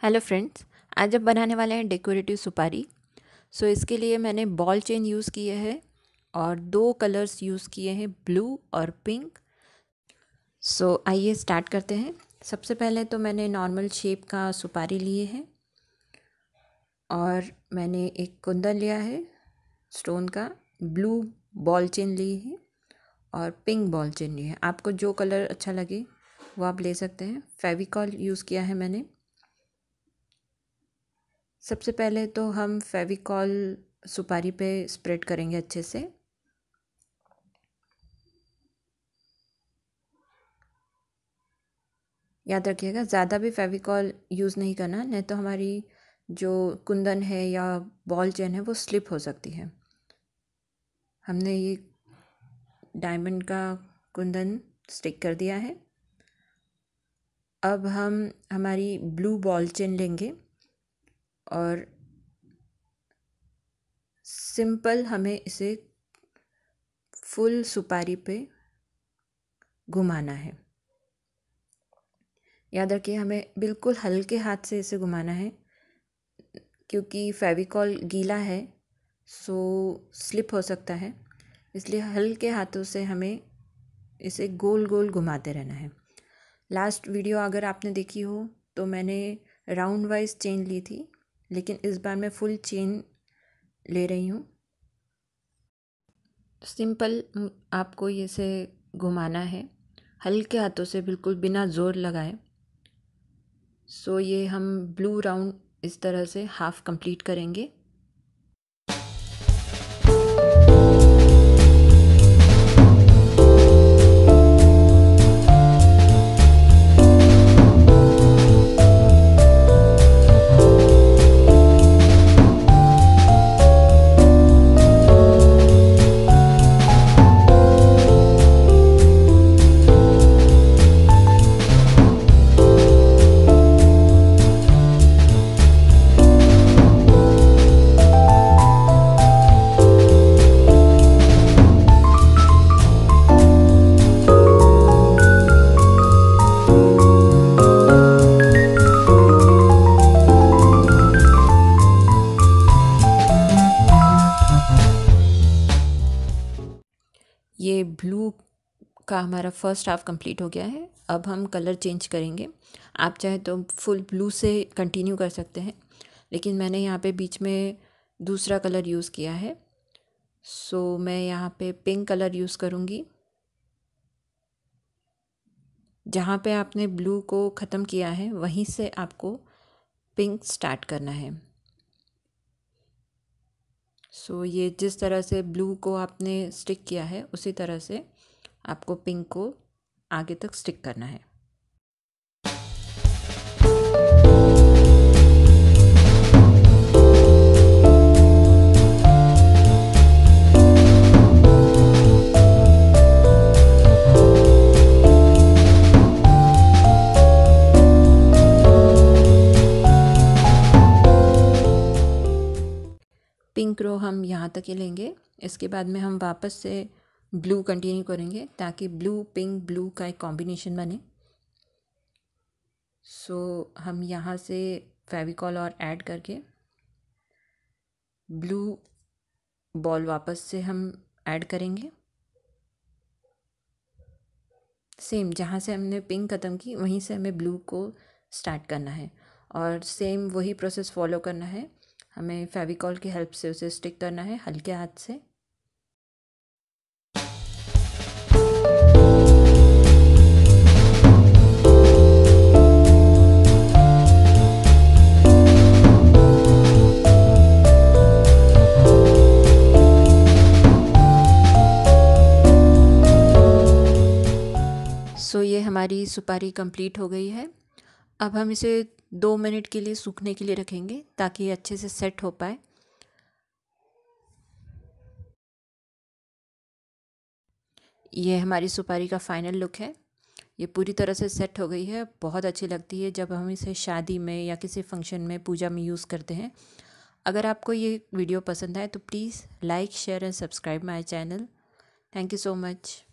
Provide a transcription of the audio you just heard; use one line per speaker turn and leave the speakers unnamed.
Hello friends, आज हम बनाने वाले हैं डेकोरेटिव सुपारी। इसके लिए मैंने बॉल चेन यूज़ किए हैं और दो कलर्स यूज़ किए हैं, ब्लू और पिंक। आइए स्टार्ट करते हैं। सबसे पहले तो मैंने नॉर्मल शेप का सुपारी लिए हैं और मैंने एक कुंदन लिया है स्टोन का, ब्लू बॉल चेन ली है और पिंक बॉल चेन ली है। आपको जो कलर अच्छा लगे वो आप ले सकते हैं। फेविकॉल यूज़ किया है मैंने। सबसे पहले तो हम फेविकॉल सुपारी पे स्प्रेड करेंगे अच्छे से। याद रखिएगा ज़्यादा भी फेविकॉल यूज़ नहीं करना, नहीं तो हमारी जो कुंदन है या बॉल चेन है वो स्लिप हो सकती है। हमने ये डायमंड का कुंदन स्टिक कर दिया है। अब हम हमारी ब्लू बॉल चेन लेंगे और सिंपल हमें इसे फुल सुपारी पे घुमाना है। याद रखिए हमें बिल्कुल हल्के हाथ से इसे घुमाना है, क्योंकि फेविकॉल गीला है स्लिप हो सकता है, इसलिए हल्के हाथों से हमें इसे गोल गोल घुमाते रहना है। लास्ट वीडियो अगर आपने देखी हो तो मैंने राउंड वाइज चेन ली थी, लेकिन इस बार मैं फुल चेन ले रही हूँ। सिंपल आपको इसे घुमाना है हल्के हाथों से, बिल्कुल बिना ज़ोर लगाए। ये हम ब्लू राउंड इस तरह से हाफ कंप्लीट करेंगे। ये ब्लू का हमारा फर्स्ट हाफ कंप्लीट हो गया है। अब हम कलर चेंज करेंगे। आप चाहे तो फुल ब्लू से कंटिन्यू कर सकते हैं, लेकिन मैंने यहाँ पे बीच में दूसरा कलर यूज़ किया है। मैं यहाँ पे पिंक कलर यूज़ करूँगी। जहाँ पे आपने ब्लू को ख़त्म किया है वहीं से आपको पिंक स्टार्ट करना है। ये जिस तरह से ब्लू को आपने स्टिक किया है उसी तरह से आपको पिंक को आगे तक स्टिक करना है। पिंक रो हम यहाँ तक ही लेंगे। इसके बाद में हम वापस से ब्लू कंटिन्यू करेंगे ताकि ब्लू पिंक ब्लू का एक कॉम्बिनेशन बने। हम यहाँ से फेविकॉल और ऐड करके ब्लू बॉल वापस से हम ऐड करेंगे। सेम जहाँ से हमने पिंक ख़त्म की वहीं से हमें ब्लू को स्टार्ट करना है और सेम वही प्रोसेस फॉलो करना है। हमें फेविकॉल की हेल्प से उसे स्टिक करना है हल्के हाथ से। ये हमारी सुपारी कंप्लीट हो गई है। अब हम इसे 2 मिनट के लिए सूखने के लिए रखेंगे ताकि ये अच्छे से सेट हो पाए। ये हमारी सुपारी का फाइनल लुक है। ये पूरी तरह से सेट हो गई है। बहुत अच्छी लगती है जब हम इसे शादी में या किसी फंक्शन में, पूजा में यूज़ करते हैं। अगर आपको ये वीडियो पसंद आए तो please like, share and subscribe my channel. Thank you so much.